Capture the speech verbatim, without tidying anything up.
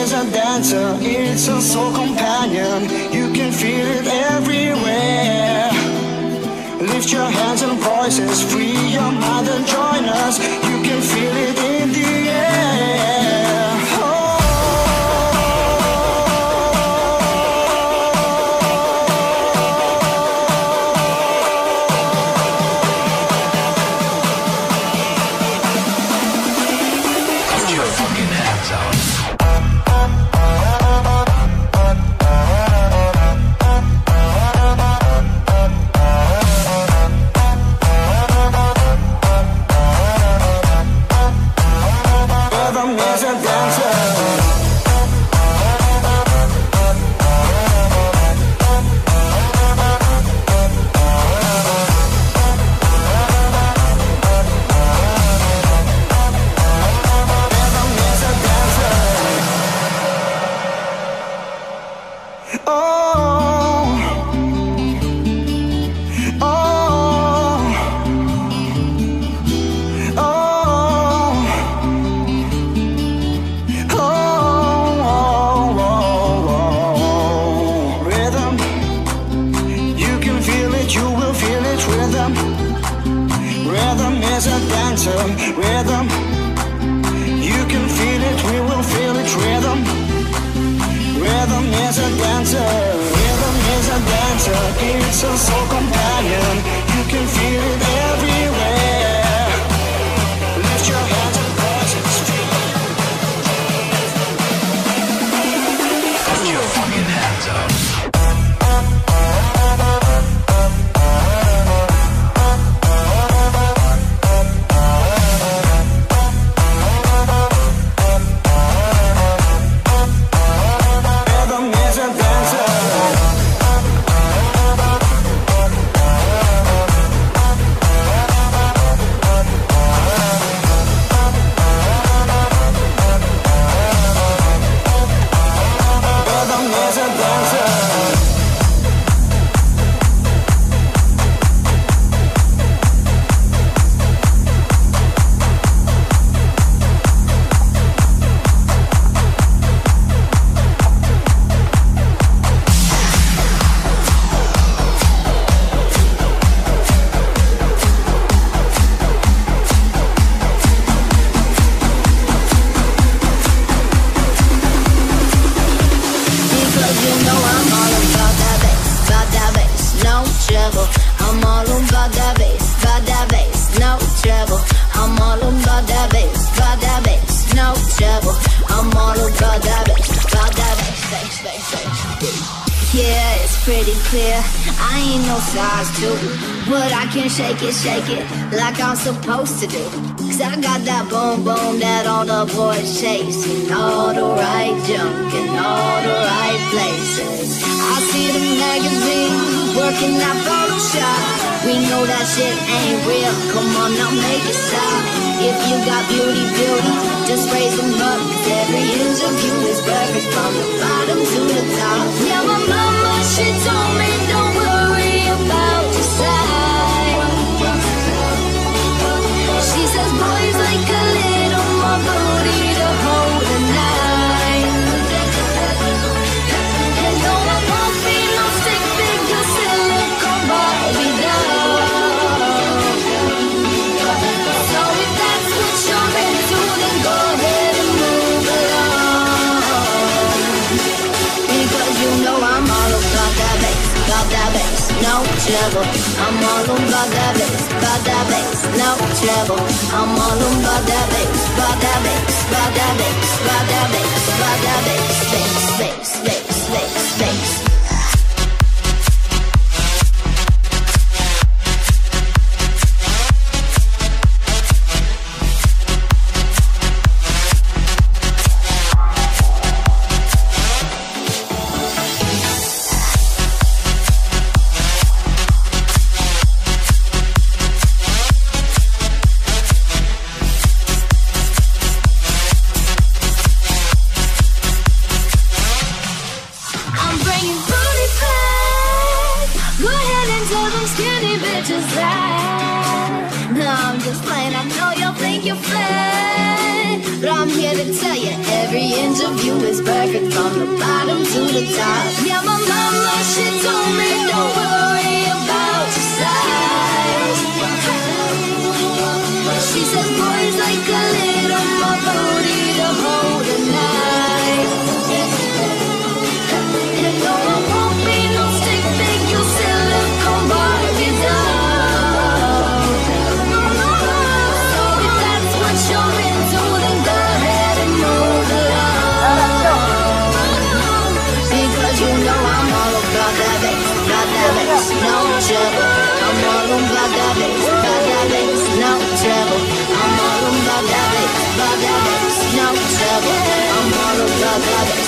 is a dancer, it's a soul companion. You can feel it everywhere. Lift your hands and voices, free your mind and join us. You can feel it in the air. Oh. Put your fucking hands up. Rhythm, you can feel it, we will feel it. Rhythm, rhythm is a dancer. Rhythm is a dancer, it's a soul companion. You can feel it everywhere. Lift your hands and voices. Put your fucking hands up. I'm all about that bass, about that bass, no trouble. I'm all about that bass, about that bass, no trouble. I'm all about that bass, about that bass, bass, bass, bass. Yeah, it's pretty clear, I ain't no size two, but I can shake it, shake it like I'm supposed to do. Cause I got that boom boom that all the boys chasing, all the right junk in all the right places. I see the magazine working that Photoshop. We know that shit ain't real, come on now make it stop. If you got beauty, beauty, just raise them up. Cause every inch of you is perfect from the bottom to the top. Yeah, my mama, she told me don't worry about your size. She says boys like a little more booty to hold a knife. And no, I won't be no stick figure silicone Barbie doll. So if that's what you're into, then go ahead and move along. Because you know I'm all about that bass, about that bass, no trouble. I'm all about that bass, about that bass, no trouble. I'm all about that bass, about that bass, about that bass, about that bass, about that bass, bass, bass, bass, bass, bass. But I'm here to tell you, every inch change of view is perfect from the bottom to the top. Yeah, my mama, she told me don't worry about your size. She says boys like a little more booty to hold at night. And no, I won't be no stick figure silicone Barbie doll. So if that's what you're into, then go ahead and move along. Because you know I'm all about that bass, about that bass, no trouble. I'm all about that bass, about that bass, no trouble. I'm all about that bass, about that bass, no trouble. I'm all about that bass.